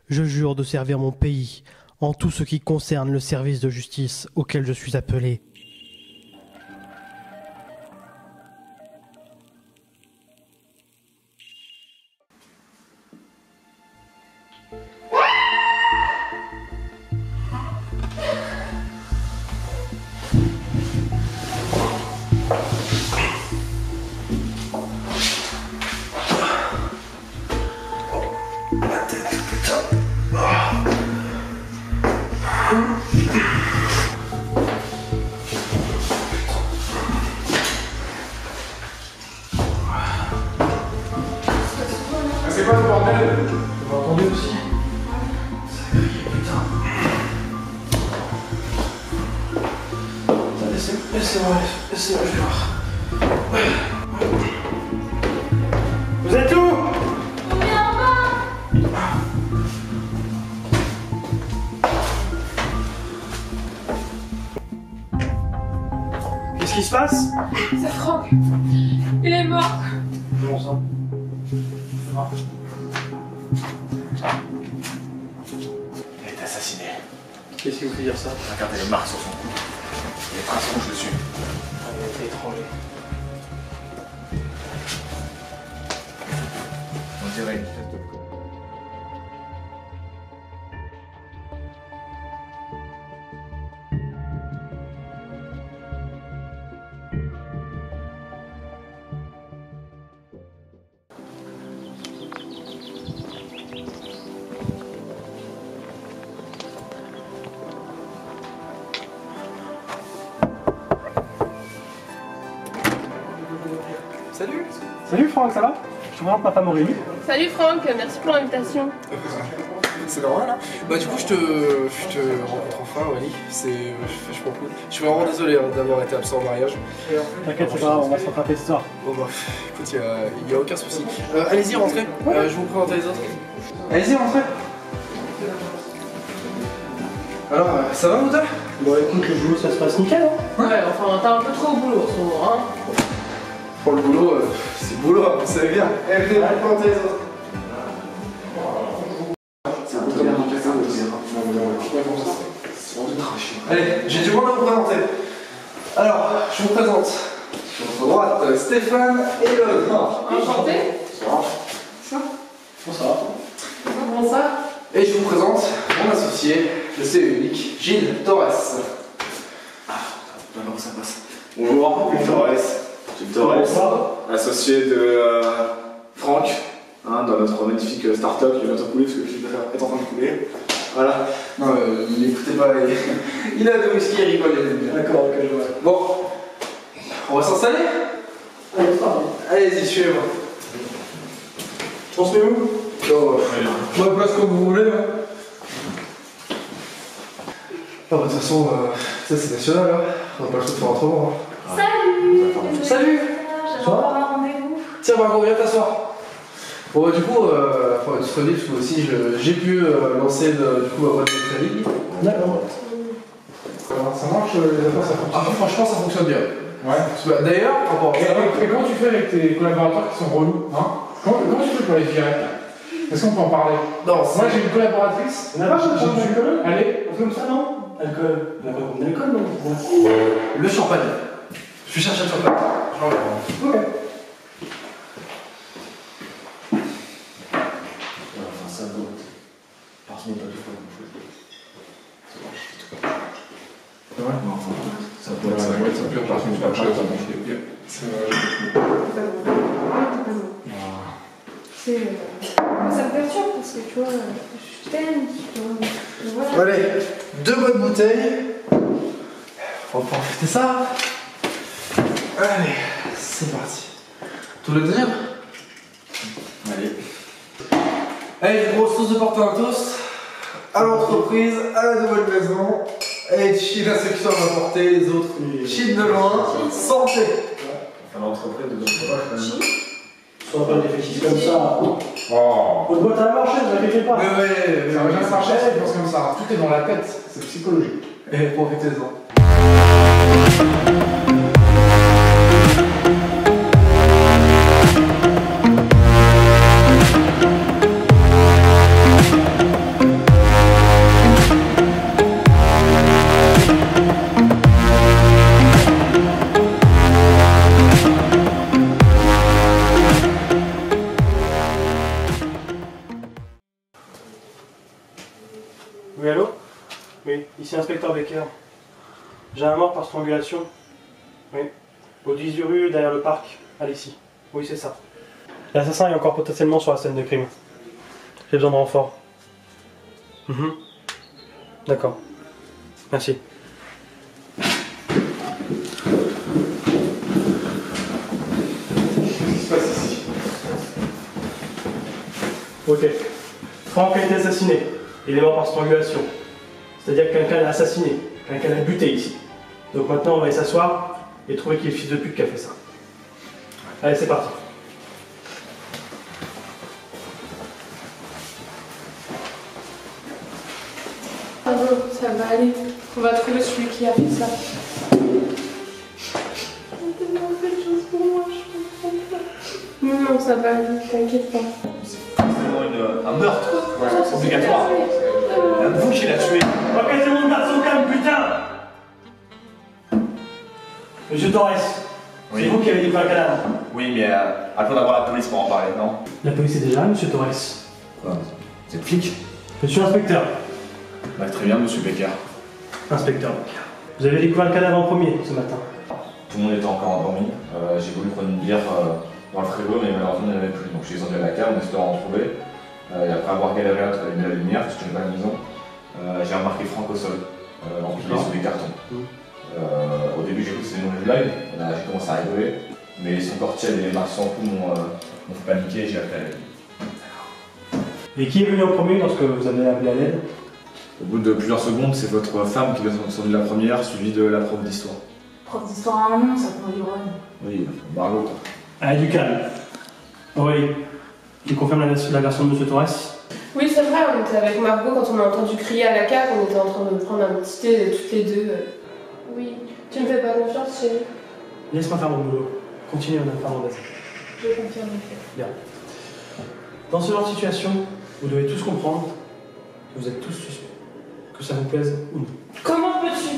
Je jure de servir mon pays en tout ce qui concerne le service de justice auquel je suis appelé. C'est quoi ce bordel? Vous m'entendez aussi? Putain. Laissez-moi, je vais voir. Vous êtes où? On est en bas. Qu'est-ce qui se passe? C'est Franck. Il est mort. Comment ça? C'est mort. Il a été assassiné. Qu'est-ce qui vous fait dire ça? Regardez les marques sur son cou. Il y a des traces rouges dessus. Il a été étranger. On dirait une tête de con. Salut! Salut Franck, ça va? Je te présente ma femme Aurélie. Salut Franck, merci pour l'invitation. C'est normal, hein. Bah du coup je te rencontre enfin Aurélie, c'est vachement cool. Je suis vraiment désolé hein, d'avoir été absent au mariage. T'inquiète, c'est pas grave, on va se rattraper ce soir. Bon bah écoute, y a aucun souci. Allez-y, rentrez, je vais vous présenter les autres. Allez-y, rentrez. Alors, ça va Mouta? Bon écoute, le boulot ça se passe nickel hein. Ouais, enfin, t'as un peu trop au boulot en ce moment, hein. Pour le boulot, c'est le boulot, hein, vous savez bien. Allez, venez, vous présenter les autres. Allez, j'ai du monde à vous présenter. Alors, je vous présente. Sur votre droite, Stéphane et le... Enchanté. Bonsoir. Comment ça? Et je vous présente mon associé, le CE unique, Gilles Torres. Comment ça passe? Bonjour, Gilles Torres, associé de Franck, hein, dans notre magnifique start-up qui va bientôt couler parce que le chiffre d'affaires est en train de couler. Voilà. Non, n'écoutez pas, il a de whisky, il rigole, il aime bien. D'accord, ok, je vois. Bon, on va s'installer? Allez-y, suivez-moi. On se met où? Moi, place comme vous voulez. Hein. Ah, bah, de toute façon, ça c'est national, hein. On n'a pas le choix de faire autrement. Hein. Salut. Salut. J'avais encore un rendez-vous. Tiens, Margot, viens t'asseoir. Bon, bah, du coup, faut être solide, parce que aussi j'ai pu lancer du coup ma boîte de crédit. D'accord. Ça marche, les affaires, ça fonctionne? Ah, franchement, ça fonctionne bien. Ouais. D'ailleurs, Et comment tu fais avec tes collaborateurs qui sont relous, hein? Comment tu fais pour les virer? Est-ce qu'on peut en parler? non, Moi j'ai une collaboratrice. On n'a pas cherché J'ai- d'alcool? Allez. Comme ça non? Alcool. On n'a pas comme d'alcool non? le champagne. Je suis chercher le champagne. Je l'enlève. Ok. Enfin, ça vaut. Parce qu'on n'a pas tout fait. Ça marche. C'est vrai? Ça peut être ça peut être parce qu'on n'a pas cher, ça marche bien. C'est vrai. Ça me perturbe parce que tu vois, je t'aime, tu vois. Voilà. Allez, 2 bonnes bouteilles. On va profiter de ça. Allez, c'est parti. Tout le deuxième? Allez. Allez, une grosse sauce de porte un toast à l'entreprise, à la nouvelle maison. Et Chine à ceux qui sont apportés, les autres, Chine de loin, santé. Enfin, l'entreprise de notre Sois pas des fétiches comme ça. Oh. Votre boîte à marcher, ne vous inquiétez pas. Mais ouais, Ça va bien marcher, c'est parce comme ça. Tout est dans la tête, c'est psychologique. Et profitez-en. Oui, allô? Oui, ici inspecteur Becker. J'ai un mort par strangulation. Oui. Au 18 rue, derrière le parc, Alexis. Oui, c'est ça. L'assassin est encore potentiellement sur la scène de crime. J'ai besoin de renfort. D'accord. Merci. Qu'est-ce qui se passe ici? Ok. Franck a été assassiné. Il est mort par strangulation. C'est-à-dire que quelqu'un l'a assassiné. Quelqu'un l'a buté ici. Donc maintenant, on va aller s'asseoir et trouver qui est le fils de pute qui a fait ça. Allez, c'est parti. Bravo, ça va aller. On va trouver celui qui a fait ça. On a tellement fait de choses pour moi, je comprends pas. Non, ça va aller, t'inquiète pas. C'est un meurtre. Ouais, c'est obligatoire. Vous qui l'a tué. Ok, tout le monde garde son calme, putain! Monsieur Torres, Oui. c'est vous qui avez découvert le cadavre. Oui, mais attends d'avoir la police pour en parler, non? La police est déjà là, monsieur Torres. Quoi? Vous êtes flic? Monsieur l'inspecteur. Bah, très bien, monsieur Becker. Inspecteur Becker. Vous avez découvert le cadavre en premier ce matin. Tout le monde était encore endormi. J'ai voulu prendre une bière dans le frigo, mais malheureusement, il n'y en avait plus. Donc j'ai descendu à la cave en espérant en trouver. Et après avoir galéré à trouver la lumière, parce que je n'ai pas la maison, j'ai remarqué Franck au sol, empilé sous les cartons. Au début, j'ai cru que c'était une mauvaise blague. J'ai commencé à rigoler. Mais son corps tiède et les marques sans pouls m'ont fait paniquer et j'ai appelé à l'aide. Et qui est venu en premier lorsque vous avez appelé à l'aide? Au bout de plusieurs secondes, c'est votre femme qui a descendu la première, suivie de la prof d'histoire. Prof d'histoire à un nom, ça prend du rôle. Oui, Margot. Allez, du calme. Oui. Tu confirmes la version de monsieur Torres? Oui, c'est vrai, on était avec Margot quand on a entendu crier à la cave, on était en train de prendre un petit thé toutes les deux. Oui, tu me fais pas confiance, chérie? Laisse-moi faire mon boulot. Continuez à me faire mon baiser. Je confirme. Bien. Dans ce genre de situation, vous devez tous comprendre que vous êtes tous suspects. Que ça vous plaise ou non. Comment peux-tu?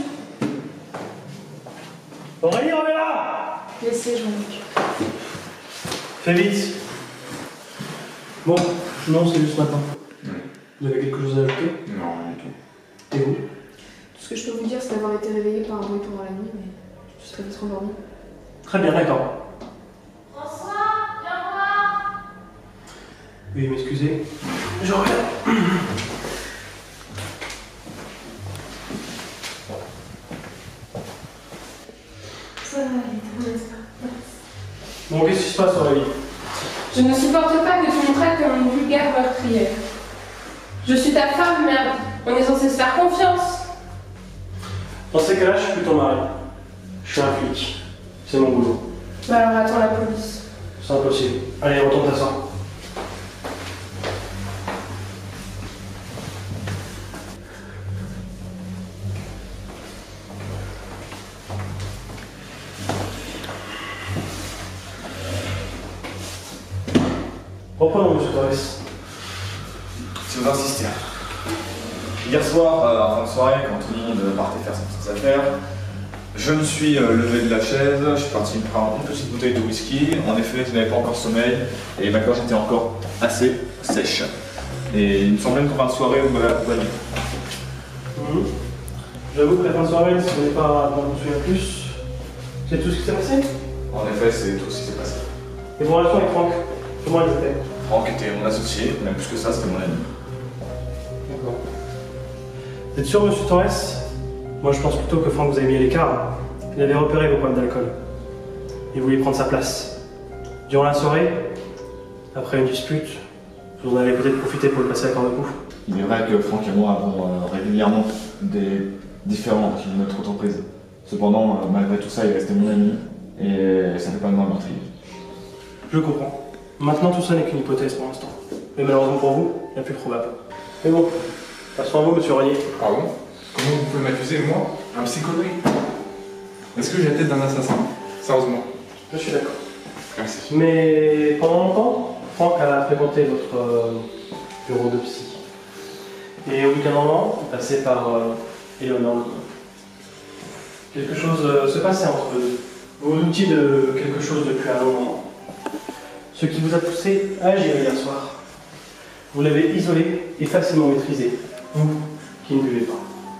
Aurélie, remets là! Laissez, je m'en occupe. Fais vite. Bon, non, c'est juste maintenant. Vous avez quelque chose à ajouter? Non, rien du tout. Et vous? Tout ce que je peux vous dire, c'est d'avoir été réveillée par un bruit pendant la nuit, mais je serais vite endormie. Très bien, d'accord. François, viens voir. Oui, m'excusez. Je reviens. Ça va aller, n'est-ce pas? Bon, qu'est-ce qui se passe, Aurélie? Je ne supporte pas que tu me traites comme une vulgaire meurtrière. Je suis ta femme, merde. On est censé se faire confiance. Dans ces cas-là, je suis plus ton mari. Je suis un flic. C'est mon boulot. Bah alors attends la police. C'est impossible. Allez, retourne t'asseoir. Reprenons, monsieur Torres. Si vous insistez. Hier soir, en fin de soirée, quand tout le monde partait faire ses petites affaires, je me suis levé de la chaise, je suis parti me prendre une petite bouteille de whisky. En effet, je n'avais pas encore sommeil et ma gorge était encore assez sèche. Et il me semblait qu'en fin de soirée, vous m'avez accompagné. J'avoue que la fin de soirée, si vous n'êtes pas dans me souviens plus, c'est tout ce qui s'est passé? En effet, c'est tout ce qui s'est passé. Et vos relations avec Franck, comment elles étaient? Franck était mon associé, même plus que ça, c'était mon ami. D'accord. Vous êtes sûr, monsieur Torres? Moi, je pense plutôt que Franck vous a mis à l'écart. Il avait repéré vos problèmes d'alcool. Il voulait prendre sa place. Durant la soirée, après une dispute, vous en avez peut-être profité pour le passer à corps de cou. Il est vrai que Franck et moi avons régulièrement des différends avec notre entreprise. Cependant, malgré tout ça, il restait mon ami et ça fait pas de moi un meurtrier. Je comprends. Maintenant, tout ça n'est qu'une hypothèse pour l'instant. Mais malheureusement pour vous, la plus probable. Mais bon, passons à vous, monsieur Renier. Pardon? Comment vous pouvez m'accuser, moi? Un psychodrague? Est-ce que j'ai la tête d'un assassin? Sérieusement. Je suis d'accord. Merci. Mais pendant longtemps, Franck a fréquenté votre bureau de psy. Et au bout d'un moment, il passait par Eleanor. Quelque chose se passait entre eux. Vous vous doutiez de quelque chose depuis un long moment. Ce qui vous a poussé à agir hier soir. Vous l'avez isolé et facilement maîtrisé. Vous, qui qui ne buvait pas.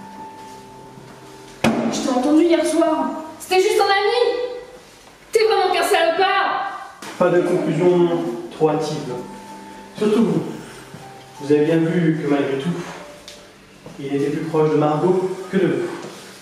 Je t'ai entendu hier soir. C'était juste un ami. T'es vraiment qu'un salopard. Pas de conclusion trop hâtive. Surtout vous. Vous avez bien vu que malgré tout, il était plus proche de Margot que de vous.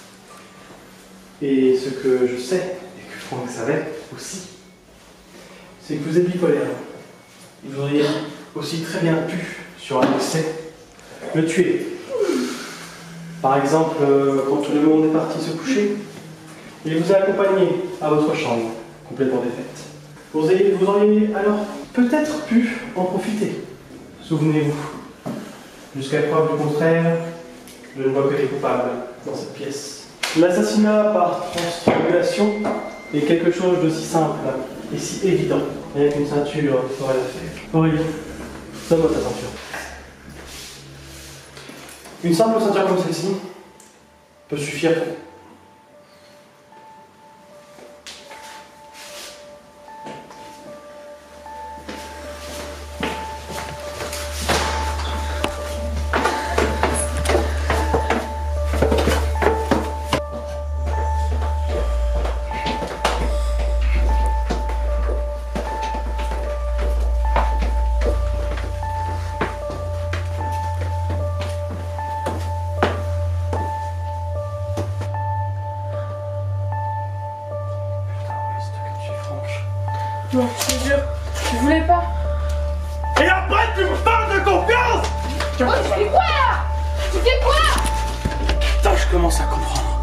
Et ce que je sais, et que Franck savait aussi, c'est que vous êtes bipolaire. Et vous auriez aussi très bien pu, sur un excès, le tuer. Par exemple, quand tout le monde est parti se coucher, il vous a accompagné à votre chambre, complètement défaite. Vous auriez alors peut-être pu en profiter. Souvenez-vous. Jusqu'à preuve du contraire, je ne vois que les coupables dans cette pièce. L'assassinat par strangulation est quelque chose de si simple et si évident. Rien qu'une ceinture ferait l'affaire. Aurélie, donne-moi ta ceinture. Une simple ceinture comme celle-ci peut suffire. Non, je te jure, je voulais pas. Et après, tu me parles de confiance! Oh, tu fais quoi là? Tu fais quoi? Putain, je commence à comprendre.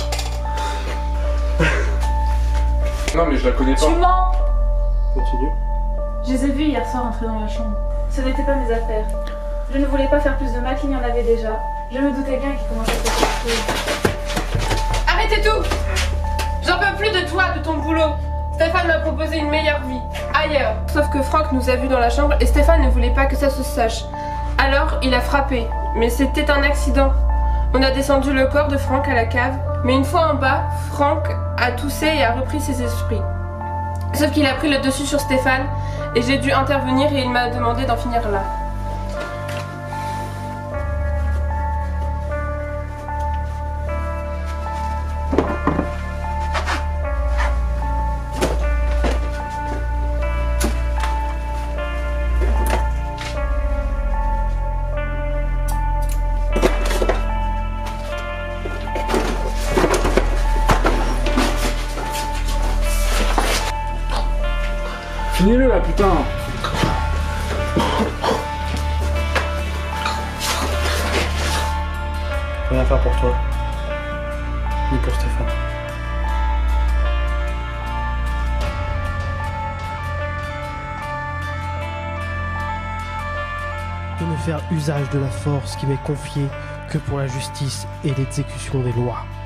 Non, mais je la connais pas. Tu mens. Continue. Je les ai vus hier soir entrer dans la chambre. Ce n'était pas mes affaires. Je ne voulais pas faire plus de mal qu'il y en avait déjà. Je me doutais bien qu'il commençait à faire quelque chose. Arrêtez tout! J'en peux plus de toi, de ton boulot. Stéphane m'a proposé une meilleure vie, ailleurs. Sauf que Franck nous a vus dans la chambre et Stéphane ne voulait pas que ça se sache. Alors il a frappé, mais c'était un accident. On a descendu le corps de Franck à la cave, mais une fois en bas, Franck a toussé et a repris ses esprits. Sauf qu'il a pris le dessus sur Stéphane et j'ai dû intervenir et il m'a demandé d'en finir là. Finis-le là, putain. Je peux rien faire pour toi. Ni pour Stéphane. De ne faire usage de la force qui m'est confiée que pour la justice et l'exécution des lois.